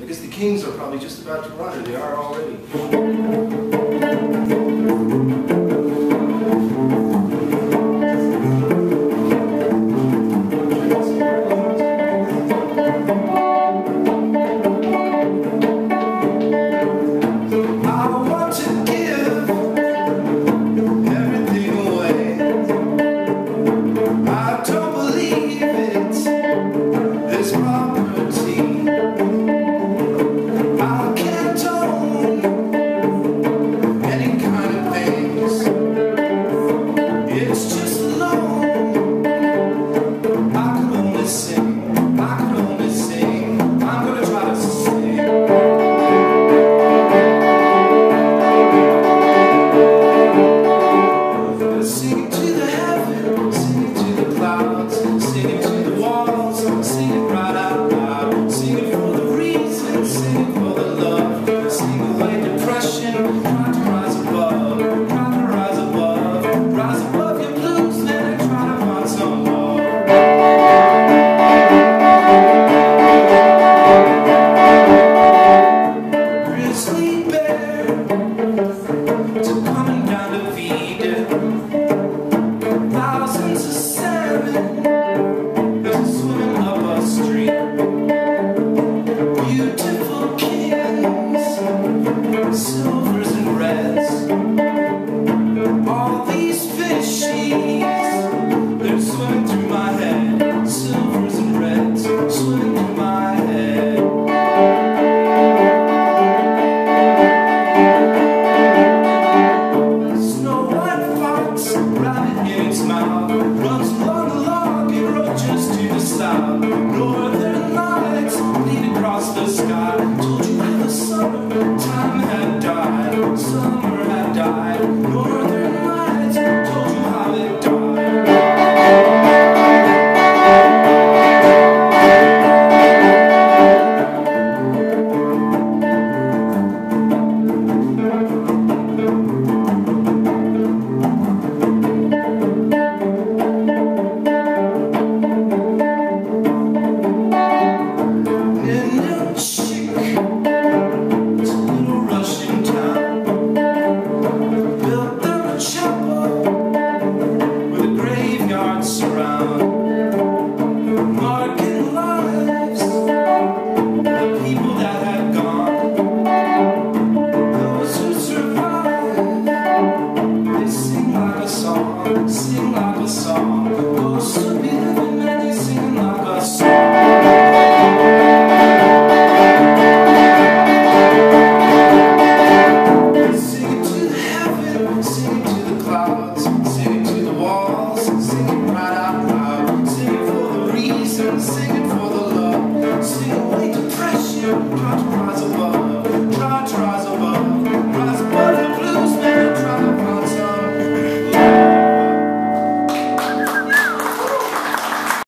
I guess the Kings are probably just about to run, or they are already. Silvers and reds, all these fishies, they're swimming through my head. Silvers and reds, swimming through my head. Snow white fox, rabbit in its mouth, runs along the log, it roaches to the south. Northern lights lead across the sky. Told you how the summertime had died. Summer had died. Northern lights told you how it died. Sing like a song, ghosts will be living and they sing like a song. Sing it to the heaven, sing it to the clouds, sing it to the walls, sing it right out loud. Sing it for the reason, sing it for the love, sing away depression, try to rise above.